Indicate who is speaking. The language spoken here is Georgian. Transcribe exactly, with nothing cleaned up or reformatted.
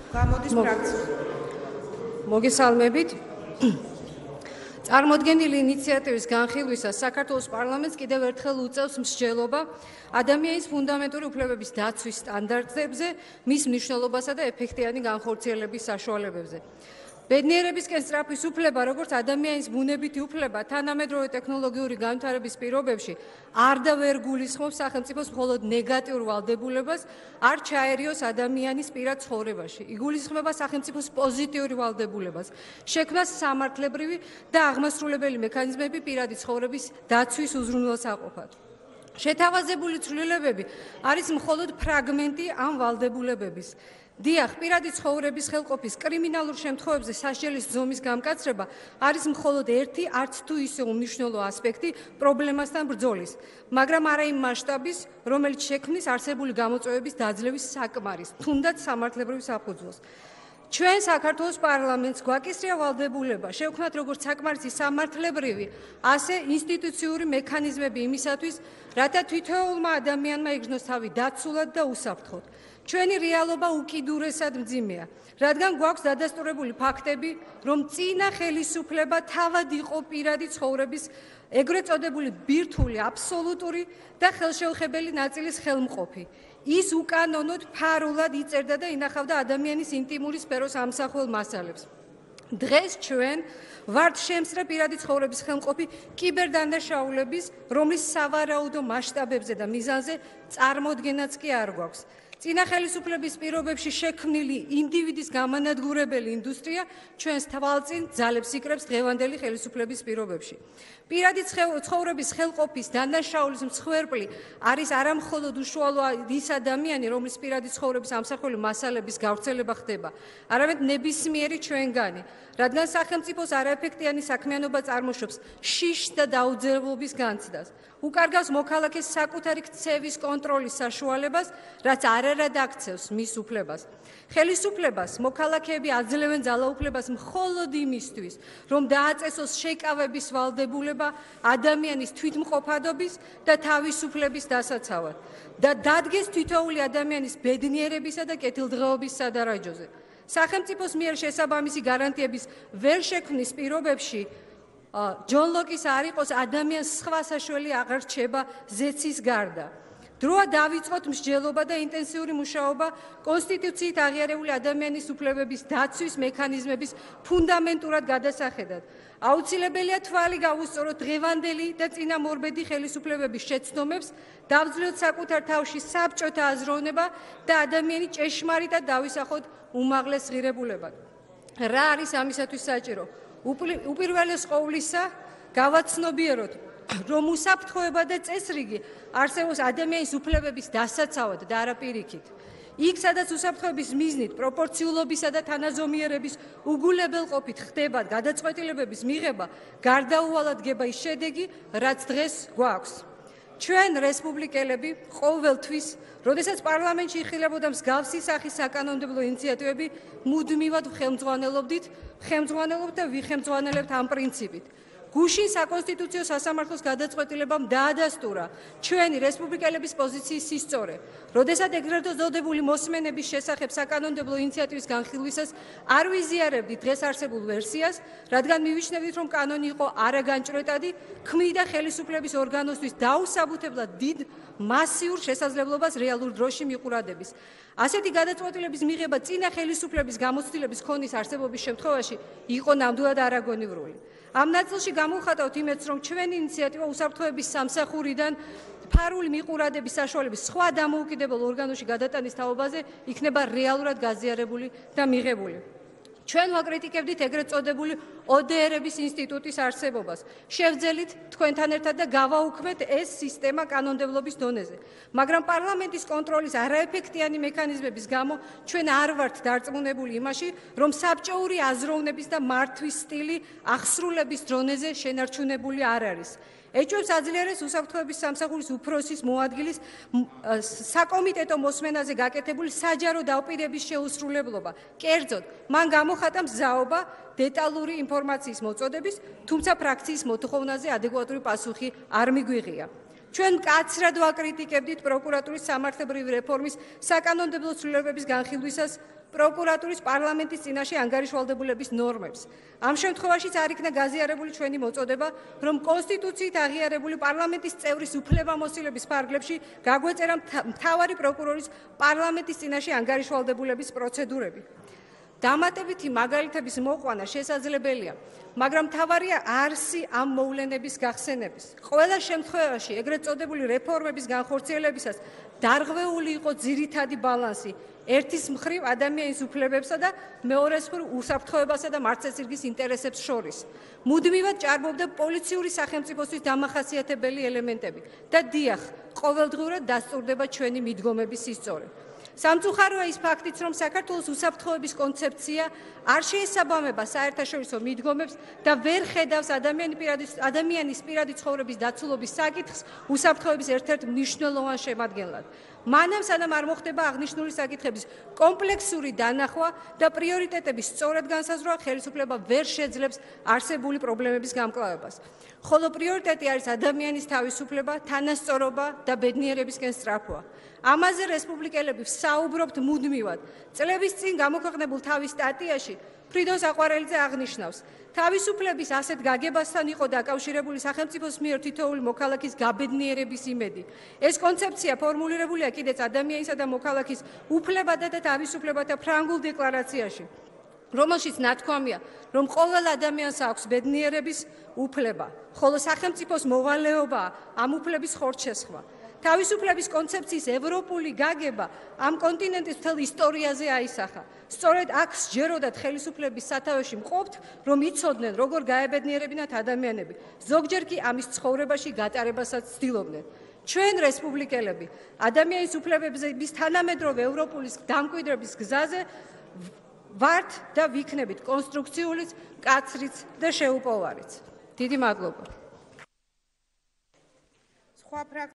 Speaker 1: გამოდის ფრაქცია.
Speaker 2: მოგესალმებით. წარმოდგენილი ინიციატივის განხილვისას საქართველოს პარლამენტს კიდევ ერთხელ უწევს მსჯელობა ადამიანის ფუნდამენტური უფლებების დაცვის სტანდარტებზე, მის მნიშვნელობასა და ეფექტიანი განხორციელების საშუალებებზე. ბედნიერებისკენ სწრაფის უფლება, როგორც ადამიანის ბუნებითი უფლება, თანამედროვე ტექნოლოგიური განვითარების პირობებში არ და ვერ გულისხმობს სახელმწიფოს მხოლოდ ნეგატიურ ვალდებულებას, არ ჩაერიოს ადამიანის პირად ცხოვრებაში. იგულისხმება სახელმწიფოს პოზიტიური ვალდებულებას, შექმნას სამართლებრივი და აღმასრულებელი მექანიზმები პირადი ცხოვრების დაცვის უზრუნველსაყოფად. შეთავაზებული ცვლილებები არის მხოლოდ ფრაგმენტი ამ ვალდებულებების. დიახ, პირადი ცხოვრების ხელყოფის კრიმინალურ შემთხვევებზე სასჯელის ზომის გამკაცრება არის მხოლოდ ერთი, არც თუ ისე უმნიშვნელო ასპექტი პრობლემასთან ბრძოლის, მაგრამ არა იმ მასშტაბის, რომელიც შექმნის არსებული გამოწვევების დაძლევის საკმარის, თუნდაც სამართლებრივ საფუძველს. ჩვენ საქართველოს პარლამენტს გვაკისრია ვალდებულება შევქმნათ როგორც საკმარისი სამართლებრივი, ასე ინსტიტუციური მექანიზმები იმისათვის, რათა თითოეულმა ადამიანმა იგრძნოს თავი დაცულად და უსაფრთხოდ. ჩვენი რეალობა უკიდურესად მძიმეა, რადგან გვაქვს დადასტურებული ფაქტები, რომ წინა ხელისუფლება თავად იყო პირადი ცხოვრების ეგრეთ წოდებული ბირთვული, აბსოლუტური და ხელშეუხებელი ნაწილის ხელმყოფი. ის უკანონოდ ფარულად იწერდა და ინახავდა ადამიანის ინტიმური სფეროს ამსახველ მასალებს. დღეს ჩვენ ვართ შემსწრე პირადი ცხოვრების ხელმყოფი კიბერდანაშაულების, რომლის სავარაუდო მასშტაბებზე და მიზანზე წარმოდგენაც კი არ გვაქვს. წინა ხელისუფლების პირობებში შექმნილი ინდივიდის გამანადგურებელი ინდუსტრია ჩვენს თვალწინ ძალებს იკრებს დღევანდელი ხელისუფლების პირობებში. პირადი ცხოვრების ხელყოფის დანაშაულის მსხვერპლი არის არა მხოლოდ უშუალო ის ადამიანი, რომლის პირადი ცხოვრების ამსახველი მასალების გავრცელება ხდება, არამედ ნებისმიერი ჩვენგანი, რადგან სახელმწიფოს არაეფექტიანი საქმიანობა წარმოშობს შიშს და დაუძევობის განცდას. უკარგავს მოქალაქეს საკუთარი ქცევის კონტროლის საშუალებას, რაც არარად აქცევს მის უფლებას. ხელისუფლებას მოქალაქეები აძლევენ ძალაუფლებას მხოლოდ იმისთვის, რომ დააწესოს შეკავების ვალდებულება ადამიანის თვითმყოფადობის და თავისუფლების დასაცავად და დადგეს თითოეული ადამიანის ბედნიერებისა და კეთილდღეობის სადარაჯოზე. სახელმწიფოს მიერ შესაბამისი გარანტიების ვერ შექმნის პირობებში ჯონ ლოკის არ იყოს ადამიანს სხვა საშველი აღარ რჩება ზეცის გარდა. დროა დავიწყოთ მსჯელობა და ინტენსიური მუშაობა კონსტიტუციით აღიარებული ადამიანის უფლებების დაცვის მექანიზმების ფუნდამენტურად გადასახედად. აუცილებელია თვალი გავუსწოროთ დღევანდელი და წინამორბედი ხელისუფლებების შეცდომებს, დავძლოთ საკუთარ თავში საბჭოთა აზროვნება და ადამიანი ჭეშმარიტად დავისახოთ უმაღლეს ღირებულებად. რა არის ამისათვის საჭირო? უპირველეს ყოვლისა, გავაცნობიეროთ, რომ უსაფრთხოება და წესრიგი არსებობს ადამიანის უფლებების დასაცავად და არა პირიქით. იქ, სადაც უსაფრთხოების მიზნით, პროპორციულობისა და თანაზომიერების უგულებელყოფით ხდება გადაწყვეტილებების მიღება, გარდაუვალად დგება ის შედეგი, რაც დღეს გვაქვს. ჩვენ რესპუბლიკელები ყოველთვის, როდესაც პარლამენტში იხილებოდა მსგავსი სახის საკანონმდებლო ინიციატივები, მუდმივად ხელმძღვანელობდით, ხელმძღვანელობთ და ვიხელმძღვანელებთ ამ პრინციპით. გუშინ საკონსტიტუციო სასამართლოს გადაწყვეტილებამ დაადასტურა ჩვენი რესპუბლიკელების პოზიციის სისწორე, როდესაც ეგრეთ წოდებული მოსმენების შესახებ საკანონმდებლო ინიციატივის განხილვისას არ ვიზიარებდით დღეს არსებულ ვერსიას, რადგან მივიჩნევდით, რომ კანონი იყო არაგანჭვრეტადი, ქმნიდა ხელისუფლების ორგანოსთვის დაუსაბუთებლად დიდ მასიურ შესაძლებლობას რეალურ დროში მიყურადების. ასეთი გადაწყვეტილების მიღება წინა ხელისუფლების გამოცდილების ქონის არსებობის შემთხვევაში იყო ნამდვილად არაგონივრული. ამ ნაწილში გამოვხატავთ იმედს, რომ ჩვენი ინიციატივა უსაფრთხოების სამსახურიდან ფარული მიყურადების საშუალების სხვა დამოუკიდებელ ორგანოში გადატანის თაობაზე იქნება რეალურად გაზიარებული და მიღებული. ჩვენ ვაკრიტიკებდით ეგრეთ წოდებული ო დე ერების ინსტიტუტის არსებობას. შევძელით თქვენთან ერთად და გავაუქმეთ ეს სისტემა კანონმდებლობის დონეზე. მაგრამ პარლამენტის კონტროლის არაეფექტიანი მექანიზმების გამო ჩვენ არ ვართ დარწმუნებული იმაში, რომ საბჭოური აზროვნების და მართვის სტილი აღსრულების დონეზე შენარჩუნებული არ არის. ეჭვებს აძლიერებს უსაფრთხოების სამსახურის უფროსის მოადგილის საკომიტეტო მოსმენაზე გაკეთებული საჯარო დაპირების შეუსრულებლობა. კერძოდ, მან გამოხატა მზაობა დეტალური ინფორმაციის მოწოდების, თუმცა ფრაქციის მოთხოვნაზე ადეკვატური პასუხი არ მიგვიღია. ჩვენ მკაცრად ვაკრიტიკებდით პროკურატურის სამართლებრივი რეფორმის საკანონმდებლო ცვლილებების განხილვისას პროკურატურის პარლამენტის წინაშე ანგარიშვალდებულების ნორმებს. ამ შემთხვევაშიც არ იქნა გაზიარებული ჩვენი მოწოდება, რომ კონსტიტუციით აღიარებული პარლამენტის წევრის უფლებამოსილების ფარგლებში გაგვეწერა მთავარი პროკურორის პარლამენტის წინაშე ანგარიშვალდებულების პროცედურები. დამატებითი მაგალითების მოყვანა შესაძლებელია, მაგრამ მთავარია არსი ამ მოვლენების გახსენების. ყველა შემთხვევაში ეგრეთ წოდებული რეფორმების განხორციელებისას დარღვეული იყო ძირითადი ბალანსი ერთის მხრივ ადამიანის უფლებებსა და მეორეს მხრივ უსაფრთხოებასა და მართლმსაჯულის ინტერესებს შორის. მუდმივად ჭარბობდა პოლიციური სახელმწიფოსთვის დამახასიათებელი ელემენტები და დიახ, ყოველდღიურად დასტურდება ჩვენი მიდგომების სისწორე. სამწუხაროა ის ფაქტიც, რომ საქართველოს უსაფრთხოების კონცეფცია არ შეესაბამება საერთაშორისო მიდგომებს და ვერ ხედავს ადამიანის პირადი ცხოვრების დაცულობის საკითხს უსაფრთხოების ერთ-ერთ მნიშვნელოვან შემადგენლად. მანამ სანამ არ მოხდება აღნიშნული საკითხების კომპლექსური დანახვა და პრიორიტეტების სწორად განსაზღვრა, ხელისუფლება ვერ შეძლებს არსებული პრობლემების გამკლავებას. ხოლო პრიორიტეტი არის ადამიანის თავისუფლება, თანასწორობა და ბედნიერებისკენ სწრაფვა. ამაზე რესპუბლიკელები ვსაუბრობთ მუდმივად. წლების წინ გამოქვეყნებულ თავის სტატიაში ფრიდონ საყვარელიძე აღნიშნავს, თავისუფლების ასეთ გაგებასთან იყო დაკავშირებული სახელმწიფოს მიერ თითოეული მოქალაქის გაბედნიერების იმედი. ეს კონცეფცია ფორმულირებულია კიდეც ადამიანისა და მოქალაქის უფლებათა და თავისუფლებათა ფრანგულ დეკლარაციაში, რომელშიც ნათქვამია, რომ ყოველ ადამიანს აქვს ბედნიერების უფლება, ხოლო სახელმწიფოს მოვალეობაა ამ უფლების ხორცშესხმა. თავისუფლების კონცეფციის ევროპული გაგება ამ კონტინენტის მთელ ისტორიაზე აისახა. სწორედ აქ სჯეროდათ ხელისუფლების სათავეში მყოფთ, რომ იცოდნენ, როგორ გაებედნიერებინათ ადამიანები. ზოგჯერ კი ამის ცხოვრებაში გატარებასაც ცდილობდნენ. ჩვენ რესპუბლიკელები ადამიანის უფლებების თანამედროვე ევროპული დამკვიდრების გზაზე ვართ და ვიქნებით კონსტრუქციულიც, მკაცრიც და შეუპოვარიც. დიდი მადლობა.